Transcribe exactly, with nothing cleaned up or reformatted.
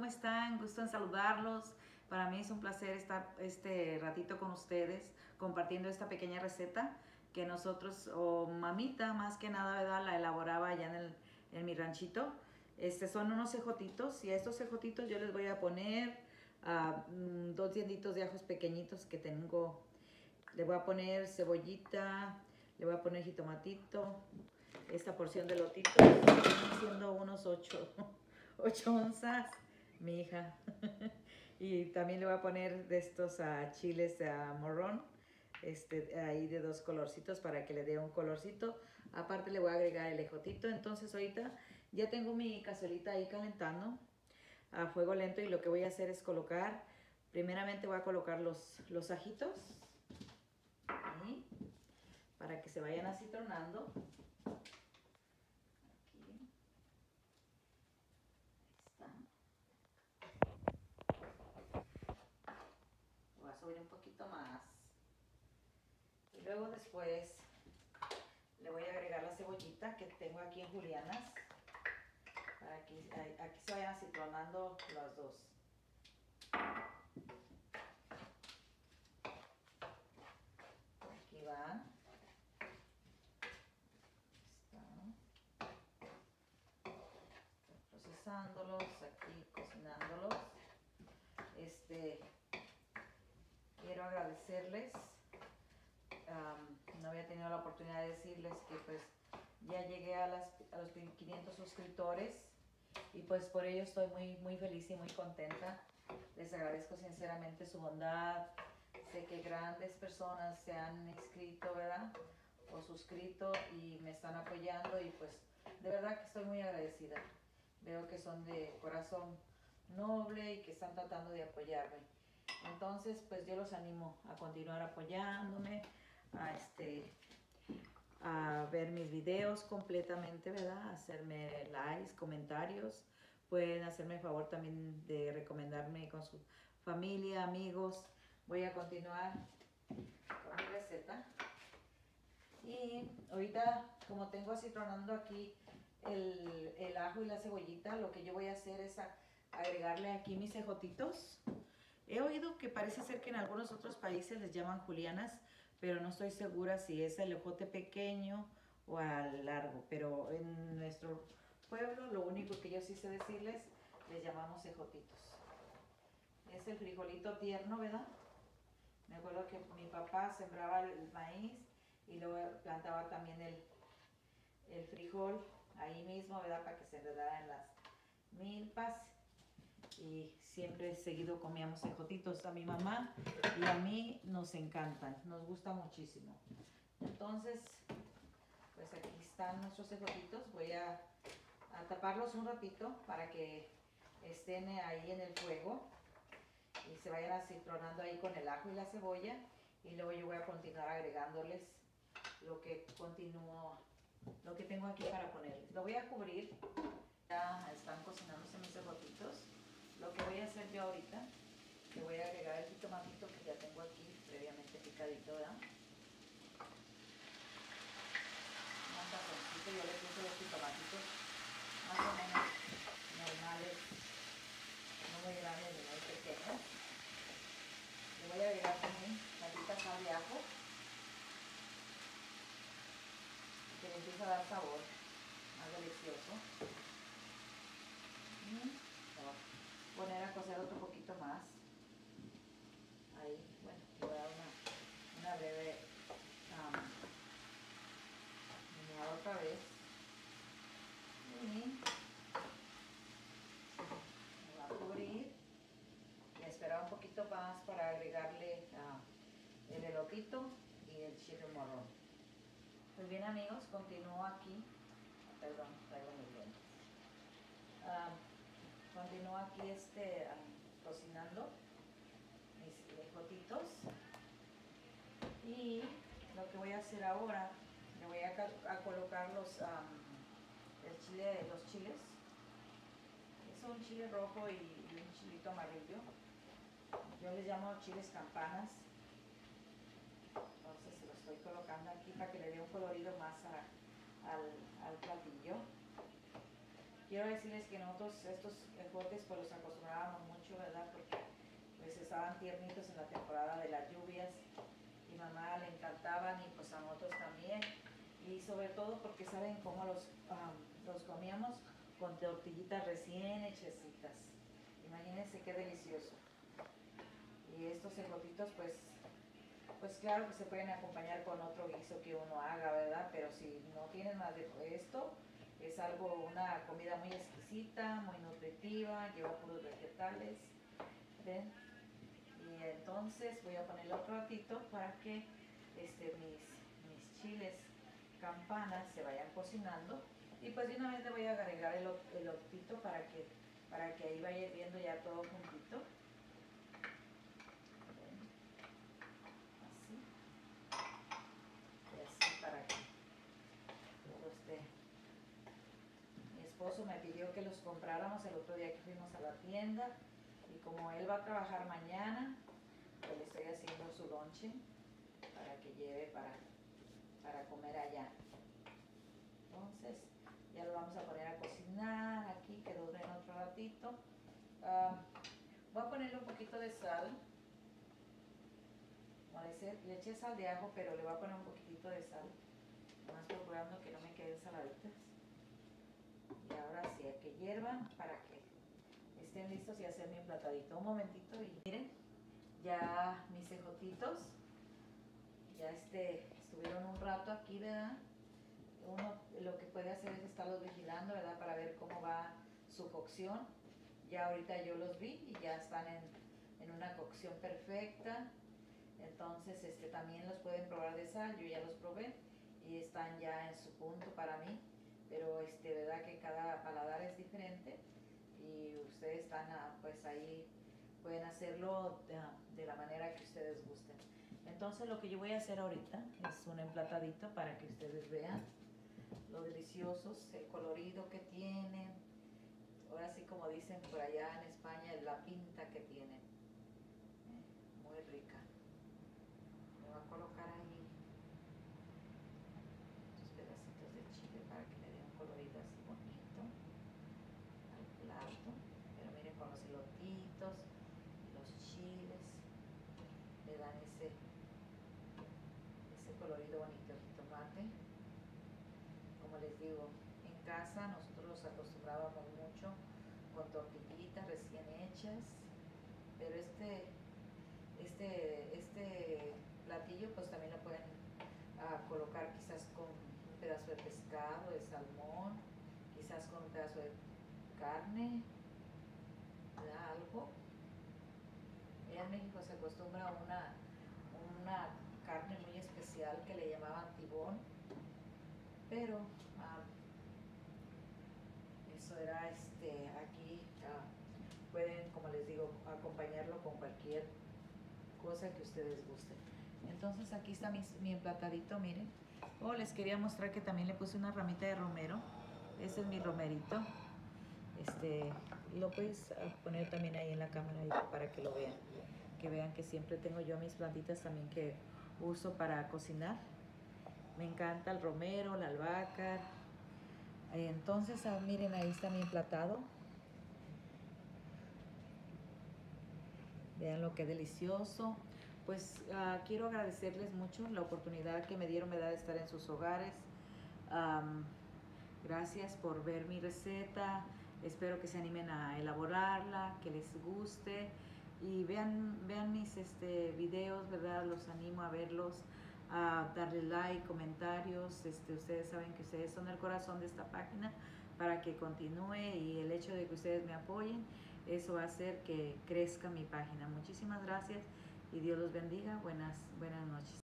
están? Gusto en saludarlos. Para mí es un placer estar este ratito con ustedes compartiendo esta pequeña receta que nosotros, o mamita más que nada, ¿verdad?, la elaboraba allá en, el, en mi ranchito. Este, son unos ejotitos y a estos ejotitos yo les voy a poner uh, dos dientitos de ajos pequeñitos que tengo. Le voy a poner cebollita, le voy a poner jitomatito, esta porción de lotitos, siendo unos ocho, ocho onzas, mi hija. Y también le voy a poner de estos uh, chiles uh, morrón, este, ahí de dos colorcitos para que le dé un colorcito. Aparte le voy a agregar el ejotito. Entonces ahorita ya tengo mi cazuelita ahí calentando a fuego lento y lo que voy a hacer es colocar, primeramente voy a colocar los, los ajitos. Ahí, para que se vayan acitronando. Aquí. Ahí está. Voy a subir un poquito más. Y luego después le voy a agregar la cebollita que tengo aquí en julianas. Para que aquí se vayan acitronando los dos. Aquí van. Procesándolos, aquí cocinándolos. Este, quiero agradecerles. Um, no había tenido la oportunidad de decirles que pues ya llegué a, las, a los quinientos suscriptores y pues por ello estoy muy, muy feliz y muy contenta. Les agradezco sinceramente su bondad. Sé que grandes personas se han inscrito, ¿verdad?, o suscrito y me están apoyando y pues de verdad que estoy muy agradecida. Veo que son de corazón noble y que están tratando de apoyarme. Entonces pues yo los animo a continuar apoyándome, a, este, a ver mis videos completamente, ¿verdad?, hacerme likes, comentarios. Pueden hacerme el favor también de recomendarme con su familia, amigos. Voy a continuar con mi receta. Y ahorita, como tengo acitronando aquí el, el ajo y la cebollita, lo que yo voy a hacer es a, agregarle aquí mis ejotitos. He oído que parece ser que en algunos otros países les llaman julianas, pero no estoy segura si es el ejote pequeño o al largo. Pero en nuestro pueblo lo único que yo sí sé decirles, les llamamos ejotitos. Es el frijolito tierno, ¿verdad? Me acuerdo que mi papá sembraba el maíz y luego plantaba también el, el frijol ahí mismo, ¿verdad?, para que se enredara en las milpas. Y siempre seguido comíamos ejotitos. A mi mamá y a mí nos encantan, nos gusta muchísimo. Entonces, pues aquí están nuestros ejotitos. Voy a, a taparlos un ratito para que estén ahí en el fuego y se vayan acitronando ahí con el ajo y la cebolla. Y luego yo voy a continuar agregándoles lo que continúo, lo que tengo aquí para ponerles. Lo voy a cubrir. Ya están cocinándose mis ejotitos. Lo que voy a hacer yo ahorita, le voy a agregar el jitomatito que ya tengo aquí previamente picadito, ¿verdad? Un tazoncito, yo le puse los jitomatitos más o menos normales, no muy grandes ni muy pequeños. Le voy a agregar también tantita sal de ajo, que le empieza a dar sabor más delicioso. Y poner a cocer otro poquito más. Ahí, bueno, le voy a dar una, una breve um, meneada otra vez. Y me va a cubrir y a esperar un poquito más para agregarle uh, el elotito y el chile morrón. Pues bien, amigos, continúo aquí. Perdón, traigo mis lentes. Uh, continúo aquí este, uh, cocinando mis ejotitos. Y lo que voy a hacer ahora, le voy a, a colocar los, um, el chile, los chiles. Es un chile rojo y, y un chilito amarillo. Yo les llamo chiles campanas. Entonces se lo estoy colocando aquí para que le dé un colorido más a, al, al platillo. quiero decirles que nosotros estos ejotes pues los acostumbrábamos mucho, ¿verdad? Porque pues estaban tiernitos en la temporada de las lluvias. Mi mamá le encantaban y pues a nosotros también. Y sobre todo porque saben cómo los, um, los comíamos con tortillitas recién hechecitas. Imagínense qué delicioso. Y estos ejotitos pues, pues claro que se pueden acompañar con otro guiso que uno haga, ¿verdad? Pero si no tienen más de esto, es algo, una comida muy exquisita, muy nutritiva, lleva puros vegetales. ¿Ven? Y entonces voy a ponerle otro ratito para que este, mis, mis chiles campanas se vayan cocinando. Y pues de una vez le voy a agregar el, elotito para que, para que ahí vaya viendo ya todo juntito. Así. Y así para que todo esté. Mi esposo me pidió que los compráramos el otro día que fuimos a la tienda. Y como él va a trabajar mañana, pues le estoy haciendo su lonche para que lleve para, para comer allá. Entonces, ya lo vamos a poner a cocinar aquí, que dure en otro ratito. Uh, voy a ponerle un poquito de sal. Como le eché, le eché sal de ajo, pero le voy a poner un poquitito de sal. Más procurando que no me queden saladitas. Y ahora sí, a que hiervan para que estén listos y hacer mi emplatadito. Un momentito y miren, ya mis ejotitos ya este, estuvieron un rato aquí, ¿verdad? Uno lo que puede hacer es estarlos vigilando, ¿verdad? Para ver cómo va su cocción. Ya ahorita yo los vi y ya están en, en una cocción perfecta. Entonces este, también los pueden probar de sal, yo ya los probé y están ya en su punto para mí. Pero este, verdad que cada paladar es diferente y ustedes están a, pues ahí pueden hacerlo de, de la manera que ustedes gusten. Entonces lo que yo voy a hacer ahorita es un emplatadito para que ustedes vean lo deliciosos, el colorido que tienen. Ahora sí, como dicen por allá en España, la pinta que tienen. Eh, muy rica. Le voy a colocar ahí estos pedacitos de chile para que le dé un colorido así bonito al plato. Pero miren, con los elotitos y los chiles le dan ese, ese colorido bonito. El jitomate, como les digo, en casa nosotros los acostumbrábamos mucho con tortillitas recién hechas, pero este, este, este platillo pues también lo pueden uh, colocar quizás con un pedazo de pescado, de salmón, quizás con un pedazo de carne, ¿verdad? Algo. En México se acostumbra una, una carne muy especial que le llamaban tibón, pero uh, eso era este, aquí uh, pueden, como les digo, acompañarlo con cualquier cosa que ustedes gusten. Entonces aquí está mi, mi emplatadito, miren. Oh, les quería mostrar que también le puse una ramita de romero. Ese es mi romerito. Este, lo puedes poner también ahí en la cámara para que lo vean. Que vean que siempre tengo yo mis plantitas también que uso para cocinar. Me encanta el romero, la albahaca. Entonces, ah, miren, ahí está mi emplatado. Vean lo que delicioso. Pues uh, quiero agradecerles mucho la oportunidad que me dieron, ¿verdad?, de estar en sus hogares. Um, gracias por ver mi receta. Espero que se animen a elaborarla, que les guste. Y vean, vean mis este, videos, ¿verdad? Los animo a verlos, a darle like, comentarios. Este, ustedes saben que ustedes son el corazón de esta página para que continúe, y el hecho de que ustedes me apoyen, eso va a hacer que crezca mi página. Muchísimas gracias y Dios los bendiga. Buenas, buenas noches.